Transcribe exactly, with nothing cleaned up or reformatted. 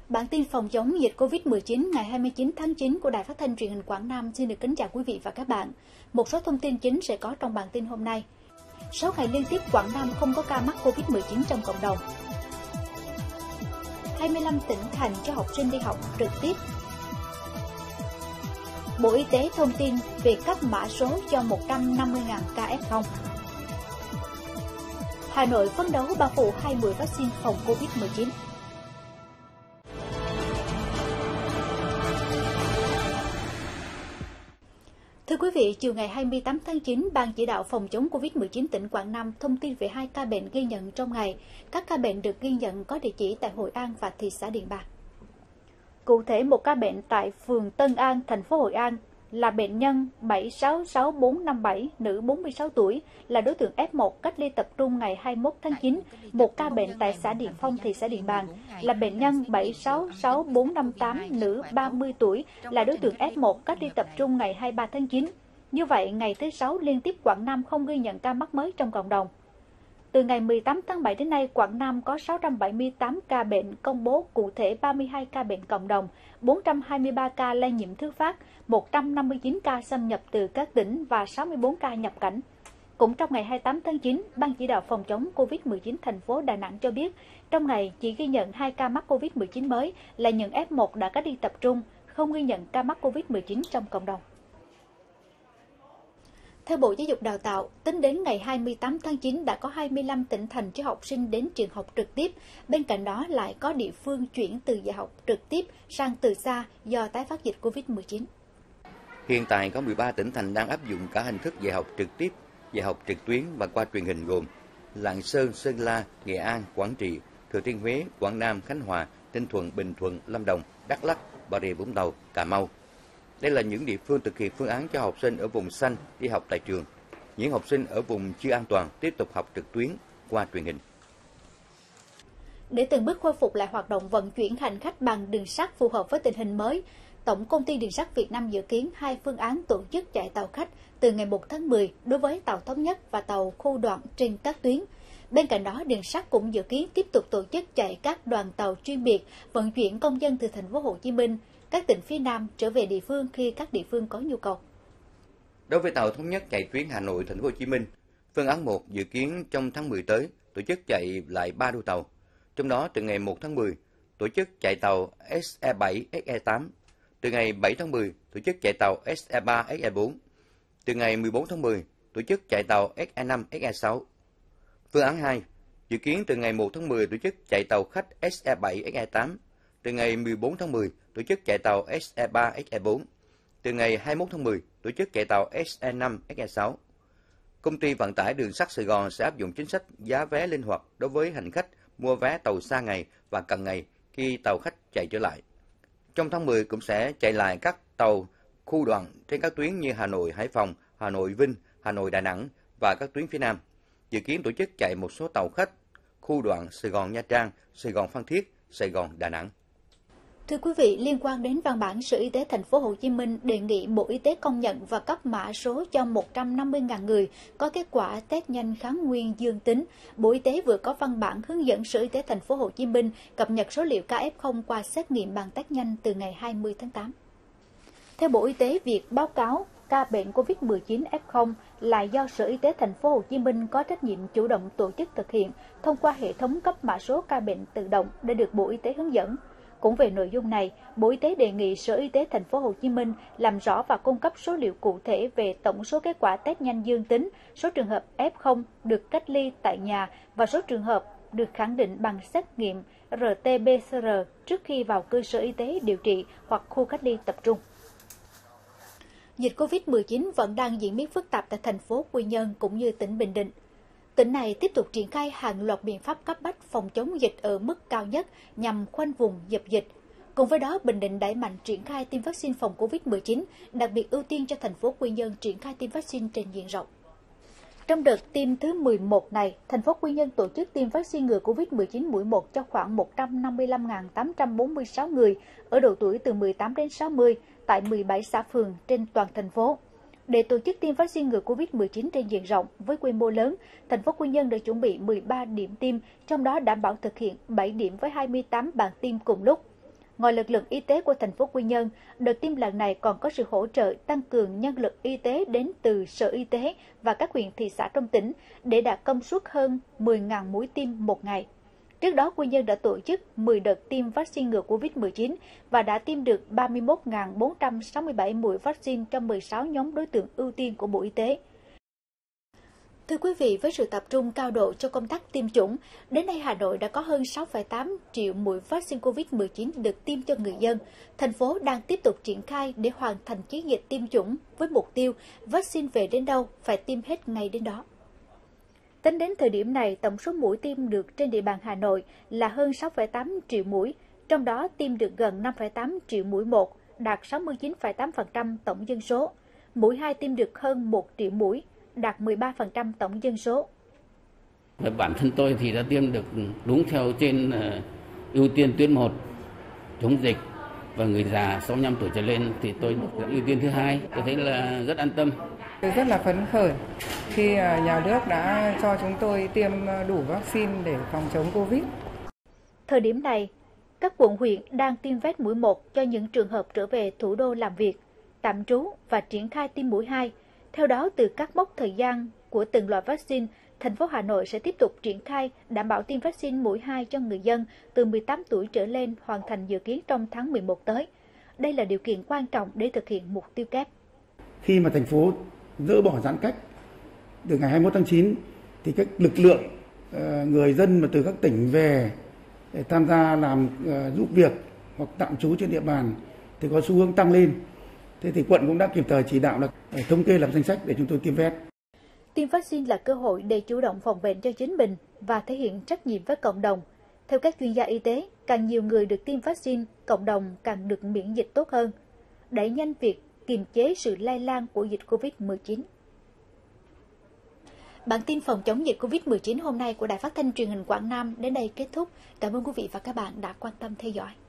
Bản tin phòng chống dịch Covid mười chín ngày hai mươi chín tháng chín của Đài Phát thanh Truyền hình Quảng Nam xin được kính chào quý vị và các bạn. Một số thông tin chính sẽ có trong bản tin hôm nay. sáu ngày liên tiếp Quảng Nam không có ca mắc Covid mười chín trong cộng đồng. hai mươi lăm tỉnh thành cho học sinh đi học trực tiếp. Bộ Y tế thông tin về cấp mã số cho một trăm năm mươi nghìn ca ép không. Hà Nội phấn đấu bao phủ hai mươi vaccine phòng Covid mười chín. Thưa quý vị, chiều ngày hai mươi tám tháng chín, Ban chỉ đạo phòng chống Covid mười chín tỉnh Quảng Nam thông tin về hai ca bệnh ghi nhận trong ngày. Các ca bệnh được ghi nhận có địa chỉ tại Hội An và thị xã Điện Bàn. Cụ thể, một ca bệnh tại phường Tân An, thành phố Hội An là bệnh nhân bảy sáu sáu bốn năm bảy, nữ bốn mươi sáu tuổi, là đối tượng ép một cách ly tập trung ngày hai mươi mốt tháng chín. Một ca bệnh tại xã Điện Phong, thị xã Điện Bàn là bệnh nhân bảy sáu sáu bốn năm tám, nữ ba mươi tuổi, là đối tượng ép một cách ly tập trung ngày hai mươi ba tháng chín. Như vậy, ngày thứ sáu liên tiếp Quảng Nam không ghi nhận ca mắc mới trong cộng đồng. Từ ngày mười tám tháng bảy đến nay, Quảng Nam có sáu trăm bảy mươi tám ca bệnh công bố, cụ thể ba mươi hai ca bệnh cộng đồng, bốn trăm hai mươi ba ca lây nhiễm thứ phát, một trăm năm mươi chín ca xâm nhập từ các tỉnh và sáu mươi bốn ca nhập cảnh. Cũng trong ngày hai mươi tám tháng chín, Ban chỉ đạo phòng chống Covid mười chín thành phố Đà Nẵng cho biết, trong ngày chỉ ghi nhận hai ca mắc Covid mười chín mới là những ép một đã cách ly tập trung, không ghi nhận ca mắc Covid mười chín trong cộng đồng. Theo Bộ Giáo dục Đào tạo, tính đến ngày hai mươi tám tháng chín đã có hai mươi lăm tỉnh thành cho học sinh đến trường học trực tiếp. Bên cạnh đó lại có địa phương chuyển từ dạy học trực tiếp sang từ xa do tái phát dịch Covid mười chín. Hiện tại có mười ba tỉnh thành đang áp dụng cả hình thức dạy học trực tiếp, dạy học trực tuyến và qua truyền hình gồm Lạng Sơn, Sơn La, Nghệ An, Quảng Trị, Thừa Thiên Huế, Quảng Nam, Khánh Hòa, Ninh Thuận, Bình Thuận, Lâm Đồng, Đắk Lắk, Bà Rịa Vũng Tàu, Cà Mau. Đây là những địa phương thực hiện phương án cho học sinh ở vùng xanh đi học tại trường. Những học sinh ở vùng chưa an toàn tiếp tục học trực tuyến qua truyền hình. Để từng bước khôi phục lại hoạt động vận chuyển hành khách bằng đường sắt phù hợp với tình hình mới, Tổng Công ty Đường sắt Việt Nam dự kiến hai phương án tổ chức chạy tàu khách từ ngày một tháng mười đối với tàu thống nhất và tàu khu đoạn trên các tuyến. Bên cạnh đó, đường sắt cũng dự kiến tiếp tục tổ chức chạy các đoàn tàu chuyên biệt vận chuyển công dân từ thành phố Hồ Chí Minh, các tỉnh phía Nam trở về địa phương khi các địa phương có nhu cầu. Đối với tàu thống nhất chạy tuyến Hà Nội thành phố Hồ Chí Minh, phương án một dự kiến trong tháng mười tới tổ chức chạy lại ba đôi tàu. Trong đó từ ngày một tháng mười tổ chức chạy tàu S E bảy S E tám, từ ngày bảy tháng mười tổ chức chạy tàu S E ba S E bốn, từ ngày mười bốn tháng mười tổ chức chạy tàu S E năm S E sáu. Phương án hai dự kiến từ ngày một tháng mười tổ chức chạy tàu khách S E bảy S E tám, từ ngày mười bốn tháng mười tổ chức chạy tàu S E ba S E bốn, từ ngày hai mươi mốt tháng mười tổ chức chạy tàu S E năm S E sáu. Công ty vận tải đường sắt Sài Gòn sẽ áp dụng chính sách giá vé linh hoạt đối với hành khách mua vé tàu xa ngày và cận ngày khi tàu khách chạy trở lại. Trong tháng mười cũng sẽ chạy lại các tàu khu đoạn trên các tuyến như Hà Nội Hải Phòng, Hà Nội Vinh, Hà Nội Đà Nẵng và các tuyến phía Nam. Dự kiến tổ chức chạy một số tàu khách khu đoạn Sài Gòn Nha Trang, Sài Gòn Phan Thiết, Sài Gòn Đà Nẵng. Thưa quý vị, liên quan đến văn bản Sở Y tế thành phố Hồ Chí Minh đề nghị Bộ Y tế công nhận và cấp mã số cho một trăm năm mươi nghìn người có kết quả test nhanh kháng nguyên dương tính, Bộ Y tế vừa có văn bản hướng dẫn Sở Y tế thành phố Hồ Chí Minh cập nhật số liệu ca ép không qua xét nghiệm bằng test nhanh từ ngày hai mươi tháng tám. Theo Bộ Y tế, việc báo cáo ca bệnh Covid mười chín ép không là do Sở Y tế thành phố Hồ Chí Minh có trách nhiệm chủ động tổ chức thực hiện thông qua hệ thống cấp mã số ca bệnh tự động đã được Bộ Y tế hướng dẫn. Cũng về nội dung này, Bộ Y tế đề nghị Sở Y tế thành phố Hồ Chí Minh làm rõ và cung cấp số liệu cụ thể về tổng số kết quả test nhanh dương tính, số trường hợp ép không được cách ly tại nhà và số trường hợp được khẳng định bằng xét nghiệm R T P C R trước khi vào cơ sở y tế điều trị hoặc khu cách ly tập trung. Dịch Covid mười chín vẫn đang diễn biến phức tạp tại thành phố Quy Nhơn cũng như tỉnh Bình Định. Tỉnh này tiếp tục triển khai hàng loạt biện pháp cấp bách phòng chống dịch ở mức cao nhất nhằm khoanh vùng dập dịch. Cùng với đó, Bình Định đẩy mạnh triển khai tiêm vaccine phòng Covid mười chín, đặc biệt ưu tiên cho thành phố Quy Nhơn triển khai tiêm vaccine trên diện rộng. Trong đợt tiêm thứ mười một này, thành phố Quy Nhơn tổ chức tiêm vaccine ngừa Covid mười chín mũi một cho khoảng một trăm năm mươi lăm nghìn tám trăm bốn mươi sáu người ở độ tuổi từ mười tám đến sáu mươi tại mười bảy xã phường trên toàn thành phố. Để tổ chức tiêm vaccine ngừa Covid mười chín trên diện rộng với quy mô lớn, thành phố Quy Nhơn đã chuẩn bị mười ba điểm tiêm, trong đó đảm bảo thực hiện bảy điểm với hai mươi tám bàn tiêm cùng lúc. Ngoài lực lượng y tế của thành phố Quy Nhơn, đợt tiêm lần này còn có sự hỗ trợ tăng cường nhân lực y tế đến từ Sở Y tế và các huyện thị xã trong tỉnh để đạt công suất hơn mười nghìn mũi tiêm một ngày. Trước đó, Quy Nhơn đã tổ chức mười đợt tiêm vaccine ngừa covid mười chín và đã tiêm được ba mươi mốt nghìn bốn trăm sáu mươi bảy mũi vaccine trong mười sáu nhóm đối tượng ưu tiên của Bộ Y tế. Thưa quý vị, với sự tập trung cao độ cho công tác tiêm chủng, đến nay Hà Nội đã có hơn sáu phẩy tám triệu mũi vaccine covid mười chín được tiêm cho người dân. Thành phố đang tiếp tục triển khai để hoàn thành chiến dịch tiêm chủng với mục tiêu vaccine về đến đâu phải tiêm hết ngay đến đó. Tính đến thời điểm này, tổng số mũi tiêm được trên địa bàn Hà Nội là hơn sáu phẩy tám triệu mũi, trong đó tiêm được gần năm phẩy tám triệu mũi một, đạt sáu mươi chín phẩy tám phần trăm tổng dân số. Mũi hai tiêm được hơn một triệu mũi, đạt mười ba phần trăm tổng dân số. Bản thân tôi thì đã tiêm được đúng theo trên ưu tiên tuyến một chống dịch, và người già sáu mươi lăm tuổi trở lên thì tôi được ưu tiên thứ hai. Tôi thấy là rất an tâm. Tôi rất là phấn khởi khi nhà nước đã cho chúng tôi tiêm đủ vaccine để phòng chống Covid. Thời điểm này, các quận huyện đang tiêm vét mũi một cho những trường hợp trở về thủ đô làm việc, tạm trú và triển khai tiêm mũi hai. Theo đó, từ các mốc thời gian của từng loại vaccine, thành phố Hà Nội sẽ tiếp tục triển khai đảm bảo tiêm vaccine mũi hai cho người dân từ mười tám tuổi trở lên, hoàn thành dự kiến trong tháng mười một tới. Đây là điều kiện quan trọng để thực hiện mục tiêu kép. Khi mà thành phố dỡ bỏ giãn cách từ ngày hai mươi mốt tháng chín, thì các lực lượng người dân mà từ các tỉnh về để tham gia làm giúp việc hoặc tạm trú trên địa bàn thì có xu hướng tăng lên. Thế thì quận cũng đã kịp thời chỉ đạo là thống kê lập danh sách để chúng tôi tiêm vét. Tiêm vaccine là cơ hội để chủ động phòng bệnh cho chính mình và thể hiện trách nhiệm với cộng đồng. Theo các chuyên gia y tế, càng nhiều người được tiêm vaccine, cộng đồng càng được miễn dịch tốt hơn, đẩy nhanh việc kiềm chế sự lây lan của dịch covid mười chín. Bản tin phòng chống dịch covid mười chín hôm nay của Đài Phát thanh Truyền hình Quảng Nam đến đây kết thúc. Cảm ơn quý vị và các bạn đã quan tâm theo dõi.